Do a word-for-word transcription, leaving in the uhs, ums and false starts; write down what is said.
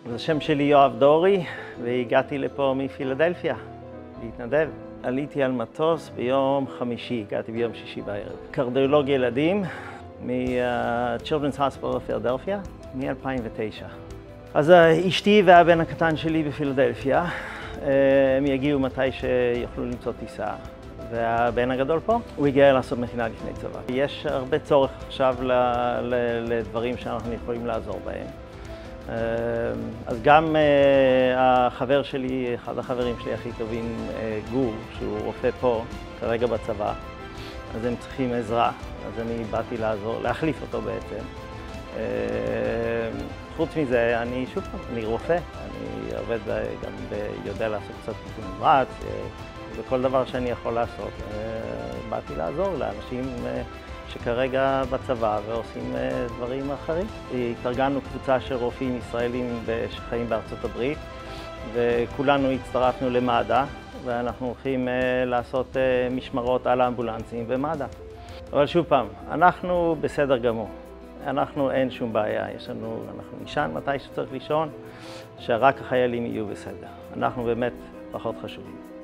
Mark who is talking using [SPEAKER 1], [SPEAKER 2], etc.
[SPEAKER 1] אז השם שלי יואב דורי, והגעתי לפה מפילדלפיה להתנדב. עליתי על מטוס ביום חמישי, הגעתי ביום שישי בערב. קרדיולוג ילדים מ-Children's Hospital of Philadelphia מ-אלפיים ותשע. אז אשתי והבן הקטן שלי בפילדלפיה, הם יגיעו מתי שיוכלו למצוא טיסה. והבן הגדול פה, הוא הגיע לעשות מכינה לפני צבא. יש הרבה צורך עכשיו לדברים שאנחנו יכולים לעזור בהם. אז גם החבר שלי, אחד החברים שלי הכי טובים, גור, שהוא רופא פה, כרגע בצבא, אז הם צריכים עזרה, אז אני באתי לעזור, להחליף אותו בעצם. חוץ מזה, אני שוב פעם, אני רופא, אני עובד גם, יודע לעשות קצת טיפול נמרץ, וכל דבר שאני יכול לעשות. באתי לעזור לאנשים שכרגע בצבא ועושים דברים אחרים. התארגנו קבוצה של רופאים ישראלים שחיים בארצות הברית, וכולנו הצטרפנו למד"א, ואנחנו הולכים לעשות משמרות על האמבולנסים במד"א. אבל שוב פעם, אנחנו בסדר גמור. אנחנו אין שום בעיה, יש לנו, אנחנו נשען מתי שצריך לישון, שרק החיילים יהיו בסדר. אנחנו באמת פחות חשובים.